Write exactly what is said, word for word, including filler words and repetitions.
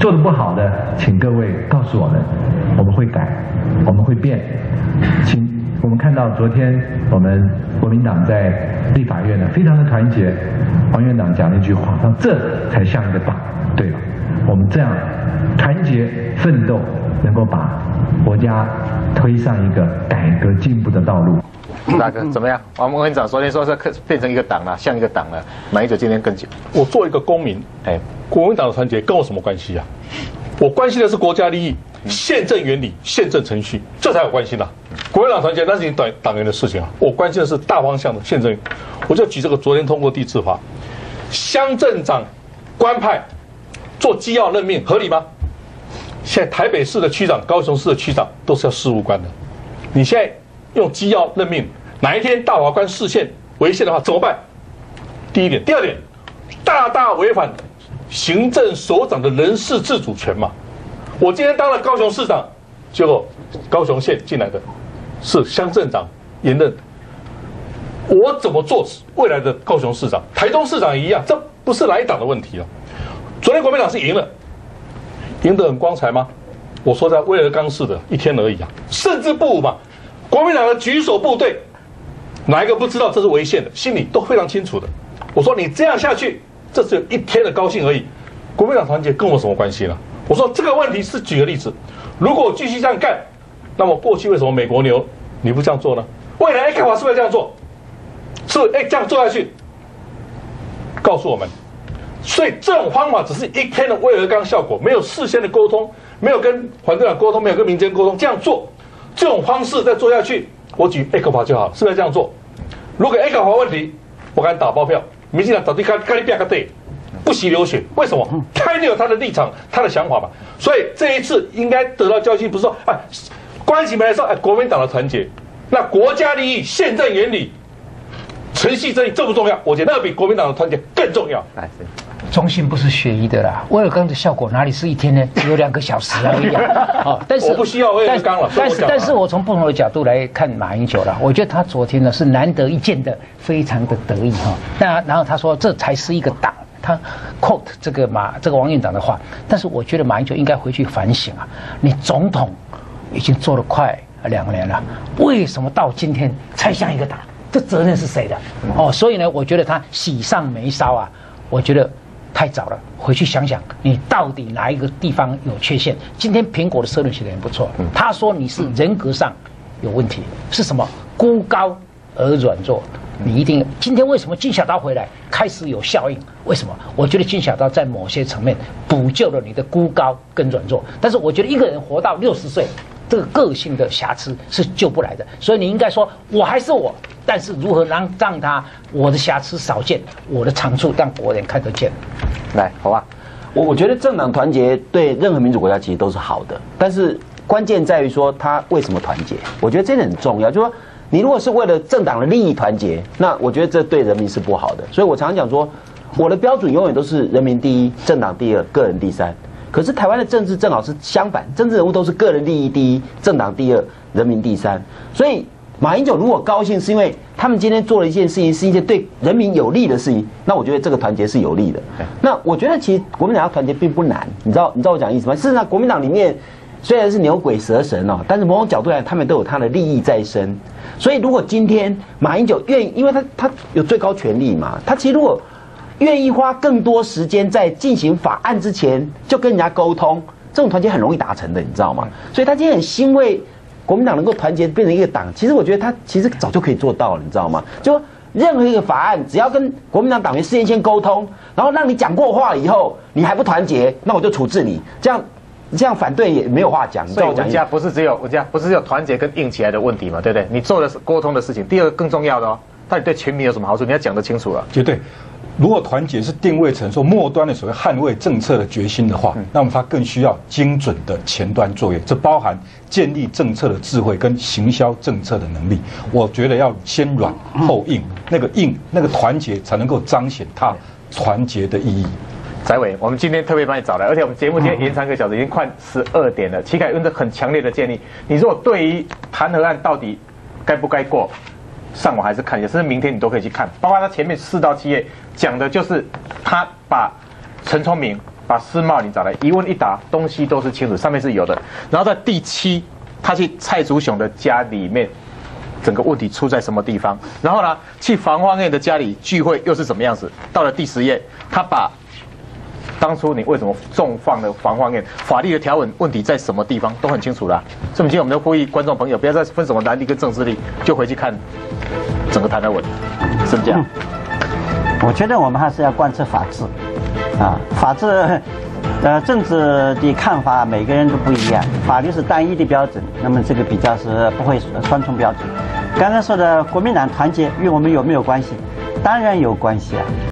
做的不好的，请各位告诉我们，我们会改，我们会变。请我们看到昨天我们国民党在立法院呢，非常的团结。黄院长讲了一句话，说这才像一个党。对了，我们这样团结奋斗，能够把国家推上一个改革进步的道路。 大哥怎么样？王文长昨天说是变成一个党了，像一个党了。马英九今天更久。 我作为一个公民，哎，国民党的团结跟我什么关系啊？我关心的是国家利益、宪政原理、宪政程序，这才有关系啦。国民党团结那是你党党员的事情啊，我关心的是大方向的宪政。我就举这个昨天通过地制法，乡镇长官派做机要任命合理吗？现在台北市的区长、高雄市的区长都是要事务官的，你现在用机要任命，哪一天大法官释宪违宪的话怎么办？第一点，第二点，大大违反行政首长的人事自主权嘛。我今天当了高雄市长，结果高雄县进来的是乡镇长延任，我怎么做未来的高雄市长？台中市长也一样，这不是哪一党的问题了。昨天国民党是赢了，赢得很光彩吗？我说在威尔刚市的一天而已啊，胜之不武嘛。国民党的举手部队，哪一个不知道这是违宪的？心里都非常清楚的。我说你这样下去，这只有一天的高兴而已。国民党团结跟我什么关系呢？我说这个问题是举个例子，如果我继续这样干，那么过去为什么美国牛你不这样做呢？未来 A 卡法是不是这样做？是不是哎这样做下去？告诉我们。所以这种方法只是一天的威尔刚效果，没有事先的沟通，没有跟反对党沟通，没有跟民间沟通，这样做，这种方式再做下去，我举 A 卡法就好，是不是这样做？如果 A 卡法问题，我敢打包票，民进党早就开开变个对，不惜流血，为什么？他一定有他的立场，他的想法嘛。所以这一次应该得到教训，不是说哎，关起门来说，哎，国民党的团结，那国家利益、宪政原理、程序正义重不重要？我觉得那个比国民党的团结更重要。来， 中信不是学医的啦，威尔刚的效果哪里是一天呢？只有两个小时而已啊！哦，但是我不需要威尔刚了。 但是但是我从不同的角度来看马英九了，我觉得他昨天呢是难得一见的，非常的得意哈。那然后他说这才是一个党，他 quote 这个马这个王院长的话。但是我觉得马英九应该回去反省啊，你总统已经做了快两年了，为什么到今天才像一个党？这责任是谁的？哦，所以呢，我觉得他喜上眉梢啊，我觉得太早了，回去想想，你到底哪一个地方有缺陷？今天苹果的社论写得很不错，他说你是人格上有问题，是什么？孤高而软弱。你一定今天为什么金小刀回来开始有效应？为什么？我觉得金小刀在某些层面补救了你的孤高跟软弱，但是我觉得一个人活到六十岁。这个个性的瑕疵是救不来的，所以你应该说，我还是我，但是如何让让他我的瑕疵少见，我的长处让国人看得见。 来，好吧， 我我觉得政党团结对任何民主国家其实都是好的，但是关键在于说他为什么团结。我觉得这点很重要，就是说你如果是为了政党的利益团结，那我觉得这对人民是不好的。所以我常常讲说，我的标准永远都是人民第一，政党第二，个人第三。可是台湾的政治正好是相反，政治人物都是个人利益第一，政党第二，人民第三。所以马英九如果高兴，是因为他们今天做了一件事情，是一件对人民有利的事情，那我觉得这个团结是有利的。那我觉得其实国民党要团结并不难，你知道你知道我讲意思吗？事实上，国民党里面虽然是牛鬼蛇神哦，但是某种角度来，他们都有他的利益在身。所以如果今天马英九愿意，因为他他有最高权力嘛，他其实如果愿意花更多时间在进行法案之前就跟人家沟通，这种团结很容易达成的，你知道吗？所以他今天很欣慰国民党能够团结变成一个党，其实我觉得他其实早就可以做到了，你知道吗？就任何一个法案，只要跟国民党党员事先先沟通，然后让你讲过话了以后，你还不团结，那我就处置你，这样这样反对也没有话讲。 所以我家不是只有我家不是只有团结跟硬起来的问题嘛，对不对？你做的是沟通的事情。第二个更重要的哦，到底对全民有什么好处，你要讲得清楚了。 绝对。如果团结是定位成说末端的所谓捍卫政策的决心的话，那么它更需要精准的前端作业，这包含建立政策的智慧跟行销政策的能力。我觉得要先软后硬，那个硬那个团结才能够彰显它团结的意义。 翟委，我们今天特别把你找来，而且我们节目今天延长一个小时，已经快十二点了。齐凯用的很强烈的建议，你如果对于弹劾案到底该不该过，上网还是看一下，甚至明天你都可以去看，包括他前面四到七页讲的就是他把陈聪明把施茂林找来，一问一答，东西都是清楚，上面是有的。然后在第七，他去蔡竹雄的家里面，整个问题出在什么地方？然后呢，去房荒燕的家里聚会又是什么样子？到了第十页，他把当初你为什么重放了房荒燕，法律的条文问题在什么地方都很清楚啦。所以，我们今天我们都呼吁观众朋友，不要再分什么蓝利跟政治力，就回去看整个弹劾文，是不是这样？ 我觉得我们还是要贯彻法治，啊，法治，呃，政治的看法每个人都不一样，法律是单一的标准，那么这个比较是不会双重标准。刚才说的国民党团结与我们有没有关系？当然有关系啊。